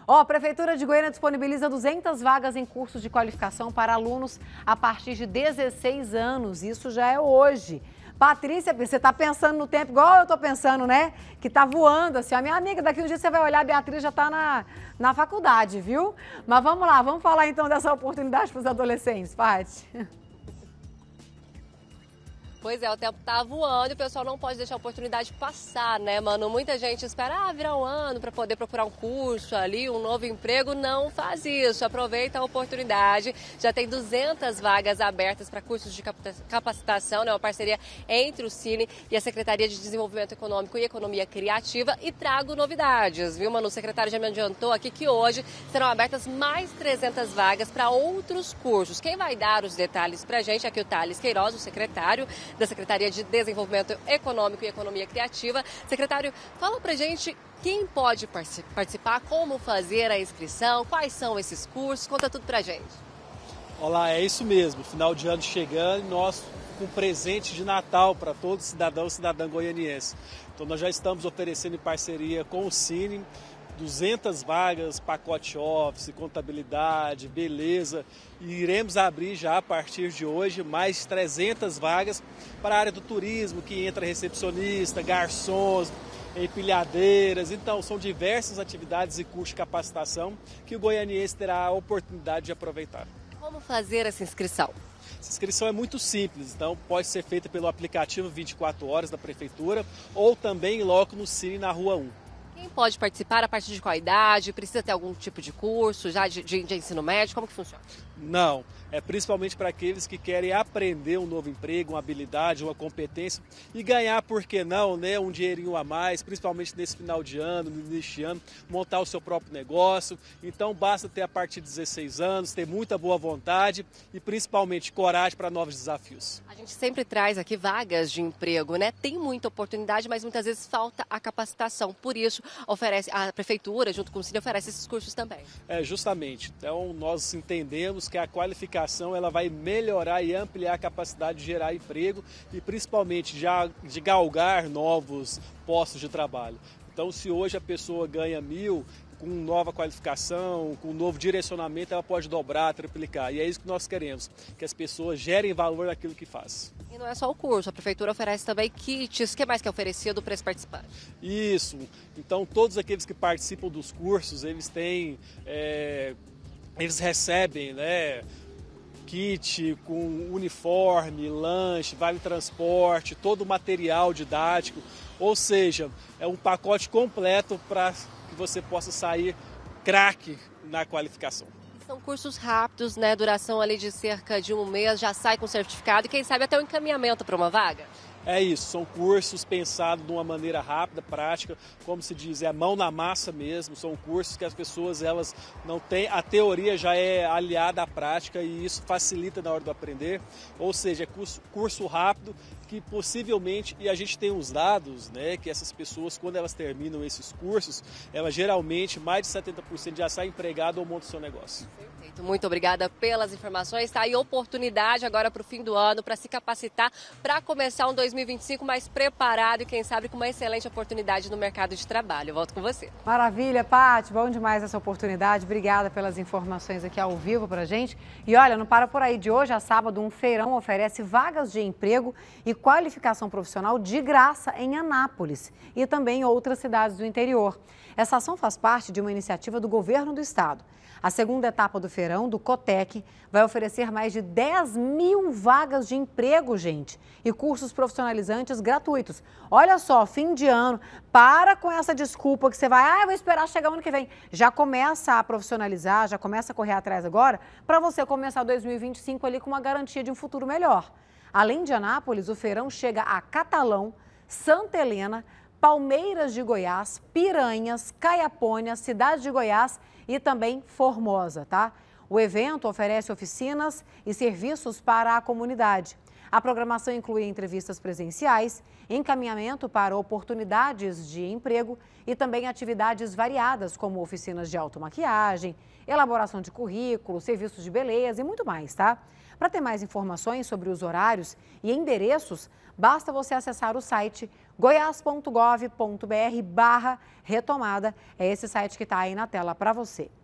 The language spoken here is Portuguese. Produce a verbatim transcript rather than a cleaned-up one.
Ó, a Prefeitura de Goiânia disponibiliza duzentas vagas em cursos de qualificação para alunos a partir de dezesseis anos. Isso já é hoje. Patrícia, você está pensando no tempo igual eu estou pensando, né? Que tá voando, assim. A minha amiga, daqui um dia você vai olhar, a Beatriz já está na, na faculdade, viu? Mas vamos lá, vamos falar então dessa oportunidade para os adolescentes, Paty. Pois é, o tempo tá voando e o pessoal não pode deixar a oportunidade passar, né, mano? Muita gente espera, ah, virar um ano para poder procurar um curso ali, um novo emprego. Não faz isso, aproveita a oportunidade. Já tem duzentas vagas abertas para cursos de capacitação, né? Uma parceria entre o Cine e a Secretaria de Desenvolvimento Econômico e Economia Criativa. E trago novidades, viu, mano? O secretário já me adiantou aqui que hoje serão abertas mais trezentas vagas para outros cursos. Quem vai dar os detalhes pra gente é aqui o Thales Queiroz, o secretário da Secretaria de Desenvolvimento Econômico e Economia Criativa. Secretário, fala pra gente quem pode participar, como fazer a inscrição, quais são esses cursos, conta tudo pra gente. Olá, é isso mesmo, final de ano chegando e nós com presente de Natal para todo cidadão e cidadã goianiense. Então nós já estamos oferecendo em parceria com o Cine duzentas vagas, pacote office, contabilidade, beleza, e iremos abrir já a partir de hoje mais trezentas vagas para a área do turismo, que entra recepcionista, garçons, empilhadeiras. Então são diversas atividades e cursos de capacitação que o goianiense terá a oportunidade de aproveitar. Como fazer essa inscrição? Essa inscrição é muito simples, então pode ser feita pelo aplicativo vinte e quatro horas da Prefeitura ou também logo no Cine na Rua um. Quem pode participar, a partir de qual idade? Precisa ter algum tipo de curso já de, de, de ensino médio? Como que funciona? Não, é principalmente para aqueles que querem aprender um novo emprego, uma habilidade, uma competência e ganhar, por que não, né, um dinheirinho a mais, principalmente nesse final de ano, no início de ano, montar o seu próprio negócio. Então basta ter a partir de dezesseis anos, ter muita boa vontade e principalmente coragem para novos desafios. A gente sempre traz aqui vagas de emprego, né? Tem muita oportunidade, mas muitas vezes falta a capacitação. Por isso, oferece a Prefeitura, junto com o Cine, oferece esses cursos também. É, justamente. Então nós entendemos que a qualificação ela vai melhorar e ampliar a capacidade de gerar emprego e principalmente já de galgar novos postos de trabalho. Então se hoje a pessoa ganha mil, com nova qualificação, com um novo direcionamento, ela pode dobrar, triplicar. E é isso que nós queremos, que as pessoas gerem valor naquilo que faz. E não é só o curso, a Prefeitura oferece também kits. O que mais que é oferecido para esse participante? Isso. Então todos aqueles que participam dos cursos, eles têm... É, eles recebem, né, kit com uniforme, lanche, vale transporte, todo o material didático. Ou seja, é um pacote completo para que você possa sair craque na qualificação. São cursos rápidos, né? Duração ali de cerca de um mês, já sai com certificado e quem sabe até um encaminhamento para uma vaga? É isso, são cursos pensados de uma maneira rápida, prática, como se diz, é mão na massa mesmo, são cursos que as pessoas elas não têm, a teoria já é aliada à prática e isso facilita na hora do aprender, ou seja, é curso, curso rápido que possivelmente, e a gente tem os dados, né, que essas pessoas quando elas terminam esses cursos, elas geralmente mais de setenta por cento já saem empregado ou montam seu negócio. Perfeito, muito obrigada pelas informações, tá aí oportunidade agora para o fim do ano, para se capacitar, para começar um dois mil e vinte e cinco mais preparado e quem sabe com uma excelente oportunidade no mercado de trabalho. Eu volto com você. Maravilha, Paty, bom demais essa oportunidade. Obrigada pelas informações aqui ao vivo pra gente. E olha, não para por aí, de hoje a sábado um feirão oferece vagas de emprego e qualificação profissional de graça em Anápolis e também em outras cidades do interior. Essa ação faz parte de uma iniciativa do governo do estado. A segunda etapa do feirão, do Cotec, vai oferecer mais de dez mil vagas de emprego, gente, e cursos profissionalizantes gratuitos. Olha só, fim de ano, para com essa desculpa que você vai, ah, eu vou esperar chegar o ano que vem. Já começa a profissionalizar, já começa a correr atrás agora, para você começar dois mil e vinte e cinco ali com uma garantia de um futuro melhor. Além de Anápolis, o feirão chega a Catalão, Santa Helena, Palmeiras de Goiás, Piranhas, Caiapônia, Cidade de Goiás e também Formosa, tá? O evento oferece oficinas e serviços para a comunidade. A programação inclui entrevistas presenciais, encaminhamento para oportunidades de emprego e também atividades variadas, como oficinas de automaquiagem, elaboração de currículo, serviços de beleza e muito mais, tá? Para ter mais informações sobre os horários e endereços, basta você acessar o site goiás ponto gov ponto br barra retomada. É esse site que está aí na tela para você.